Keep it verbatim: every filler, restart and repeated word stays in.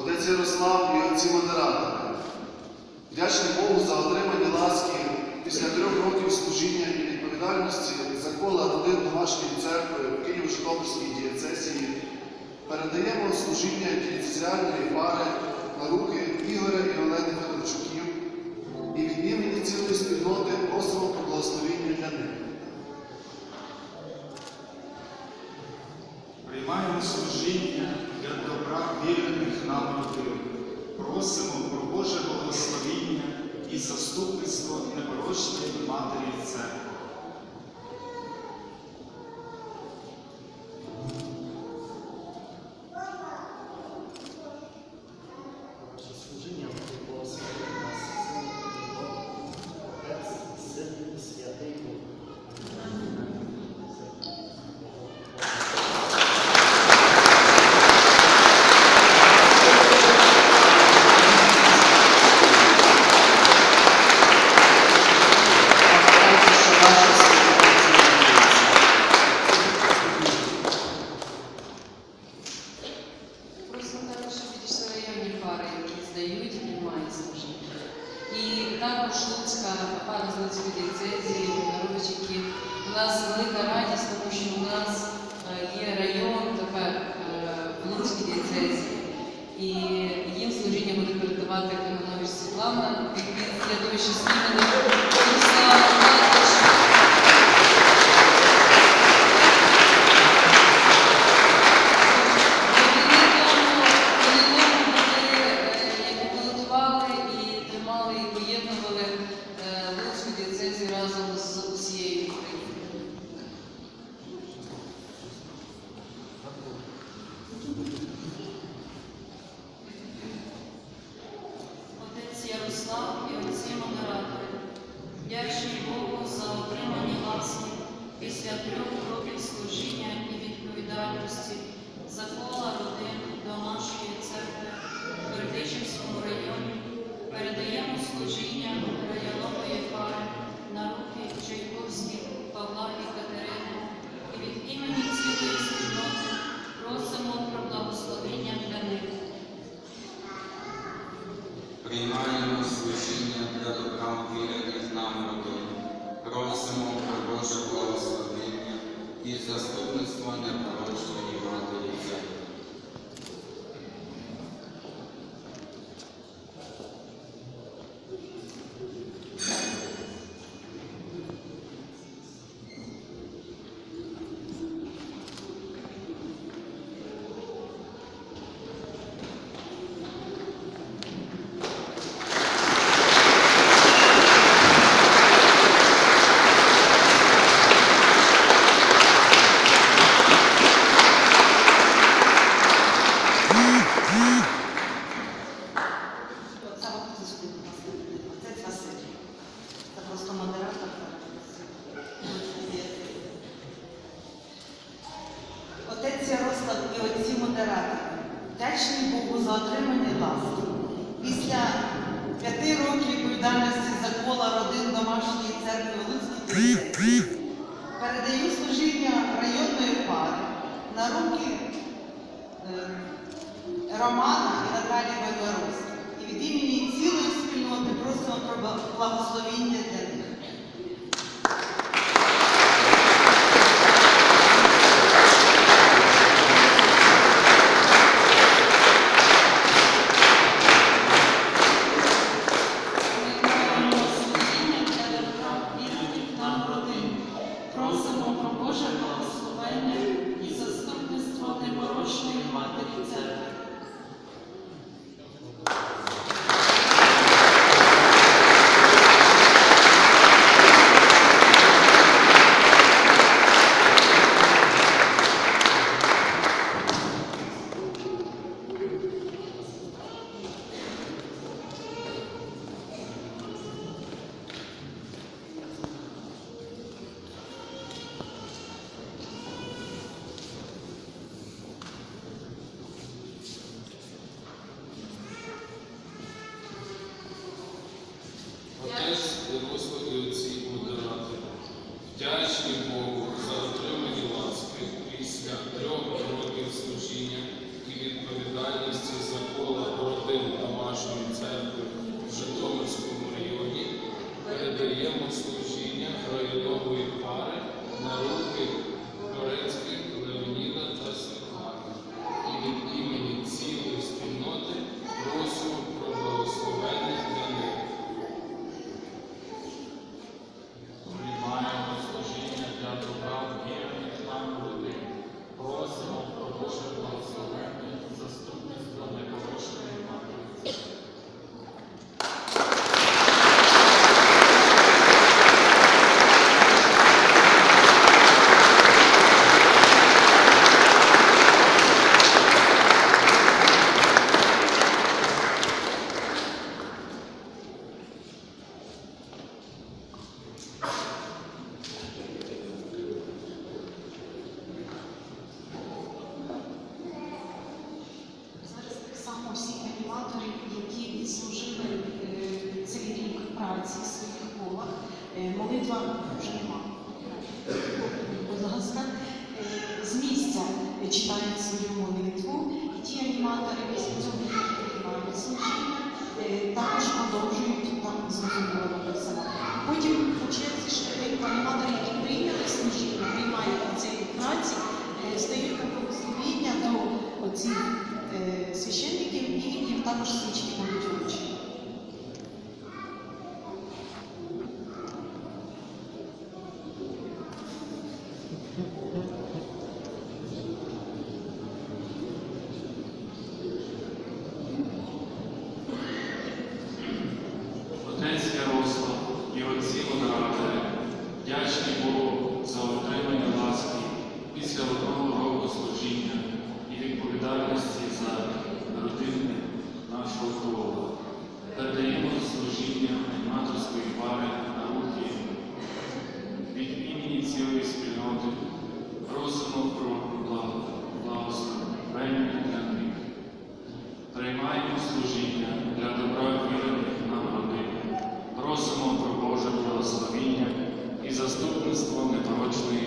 отець Ярослав і отці модератори. Вдячний Богу за отримані ласки після трьох років служіння і відповідальності за кола родин домашньої церкви в Києво-Житомирській дієцезії передаємо служіння дієцезіальної пари на руки Ігоря і Олени Федорчуків і від імені цілої спільноти просимо про благословіння для них. Приймаємо служіння для добра вірених нам родин. Просимо про Боже благословіння і заступництво непорочної Матері Церкви. Служіння благословення нас, Отець, Син і Святий Дух. І також Луцька пара з Луцької дієцезії, Мироновичі, у нас велика радість, тому що у нас є район тепер в Луцькій дієцезії. І їм служіння буде передавати Каганович Світлана, від Святовища Спільнення Ярослава Івановича. Разом з усією Україною. Отець Ярослав і отці модератори, вдячні Богу за отримані ласки після трьох років служіння і відповідальності за кола родин домашньої церкви в Бердичівському районі передаємо служіння районової пари на руки Чайковських Павла і Катерини і від імені цілої спільноти просимо про благословення для них. Приймаємо служіння для добра вірених нам родин. Просимо про Боже благословення і заступництво непорочної Матері Церкви. Отець Василь, це просто модератор. Отець Ярослав і отці модератори, вдячні Богу за отримані ласки. Після п'яти років відповідальності за кола родин домашньої церкви Луцькій дієцезії передаю служіння районної пари на руки е, Романа і Наталії Войнаровських. І від імені цілої спільноти просимо про благословіння для них. Просимо про Боже благословення і заступництво непорочної Матері Церкви. Отець Ярослав і отці модератори, вдячні Богу за отримані ласки після трьох років служіння і відповідальності за кола нашої церкви в Житомирському районі передаємо служіння районової пари на руки Корецьких Леоніда та Світлани. І від імені цілої спільноти просимо про благословення для них. Приймаємо служіння для добра вірних нам родин. Просимо про Боже благословення, заступництво непорочної Матері Церкви. Зараз так само всі аніматори, які відслужили е, цей рік праці в своїх колах, е, молитва вже нема. Будь ласка, е, з місця читають свою молитву, і ті аніматори після цього які приймають служіння, е, також продовжують там зрозуміло написано. Потім по черзі швиденько аніматори, які прийняли служіння, приймають цей рік праці, е, стають на благословіння до оцих е, священників, і їм також свічки будуть вручені. Отець Ярослав і отці модератори, вдячні Богу за отримання ласки після одного року служіння і відповідальності за родини нашого кола. Передаємо служіння аніматорської пари на руки. Від імені цілої спільноти просимо про благо- благословення для них. Приймаємо служіння для добра вірених нам родин. Просимо про Боже благословіння і заступництво непорочної